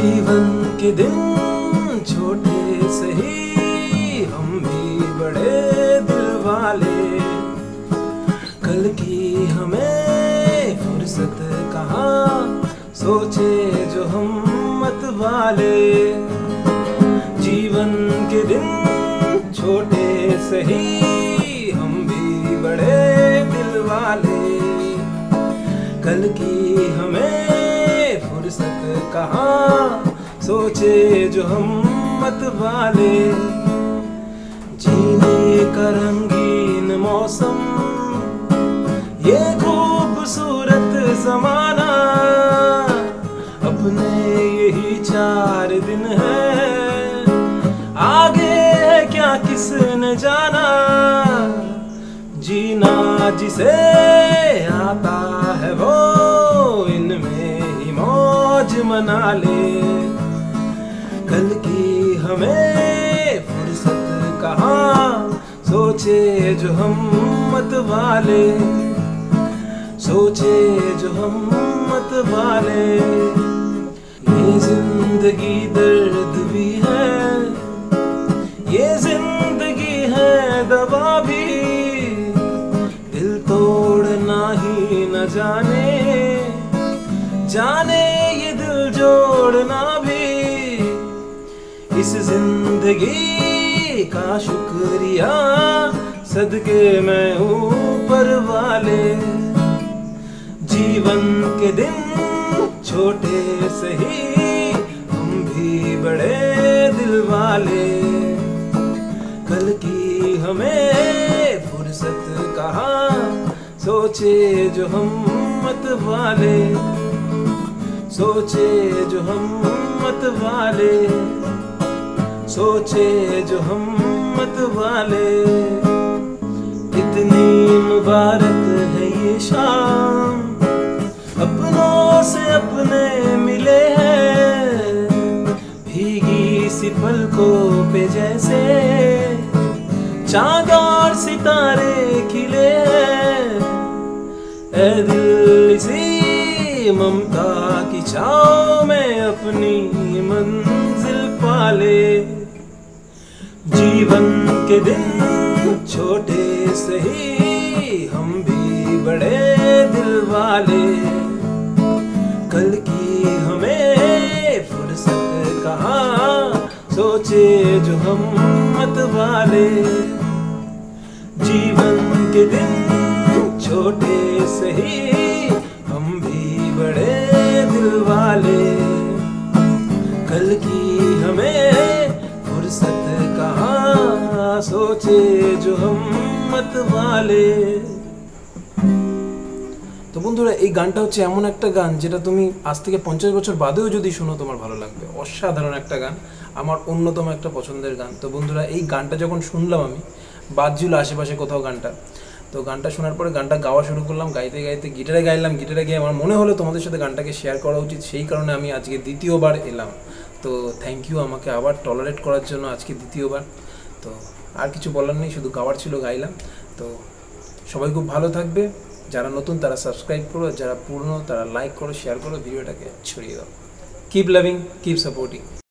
जीवन के दिन छोटे सही, हम भी बड़े दिल वाले। कल की हमें फुर्सत कहाँ, सोचे जो हम मत वाले। जीवन के दिन छोटे सही, हम भी बड़े दिल वाले। कल की हमें फुर्सत कहाँ, सोचे जो हम मत वाले। जीने का रंगीन मौसम, ये खूबसूरत जमाना, अपने यही 4 दिन है, आगे है क्या किसने जाना। जीना जिसे आता है वो इनमें ही मौज मना ले। कल की हमें फुर्सत कहाँ, सोचे जो हम मत वाले। सोचे जो हम मत वाले। ये जिंदगी दर्द भी है, ये जिंदगी है दवा भी। दिल तोड़ना ही न जाने, जाने ये दिल जोड़ना भी। इस जिंदगी का शुक्रिया सदके मैं ऊपर वाले। जीवन के दिन छोटे सही, हम भी बड़े दिल वाले। कल की हमें फुर्सत कहाँ, सोचे जो हम मत वाले। सोचे जो हम मत वाले। सोचे जो हम मत वाले। कितनी मुबारक है ये शाम, अपनों से अपने मिले हैं। भीगी सी पलकों पे जैसे चांद और सितारे खिले हैं। ऐ दिल इसी ममता की छाँव में अपनी मंजिल पाले। जीवन के दिन छोटे सही, हम भी बड़े दिल वाले। कल की हमें फुर्सत कहाँ, सोचे जो हम मत वाले। जीवन के दिन छोटे सही, हम भी बड़े दिल वाले। कल की हमें फुर्सत कहाँ, सोचे जो हम मत वाले। তো বন্ধুরা, এই গানটা হচ্ছে এমন একটা গান যেটা তুমি আজ থেকে 50 বছর বাদেও যদি শোনো তোমার ভালো লাগবে। অসাধারণ একটা গান, আমার অন্যতম একটা পছন্দের গান। তো বন্ধুরা, এই গানটা যখন শুনলাম আমি, বাজছিল আশেপাশে কোথাও গানটা, তো গানটা শোনার পরে গানটা গাওয়া শুরু করলাম। গাইতে গাইতে গিটারে গাইলাম। গিটারে গিয়ে আমার মনে হলো তোমাদের সাথে গানটাকে শেয়ার করা উচিত, সেই কারণে আমি আজকে দ্বিতীয়বার এলাম। তো থ্যাংক ইউ আমাকে আবার টলারেট করার জন্য আজকে দ্বিতীয়বার। তো আর কিছু বলার নেই, শুধু গাওয়ার ছিল, গাইলাম। তো সবাই খুব ভালো থাকবে। যারা নতুন তারা সাবস্ক্রাইব করো, যারা পুরনো তারা লাইক করো, শেয়ার করো, ভিডিওটাকে ছড়িয়ে দাও। Keep loving, keep supporting.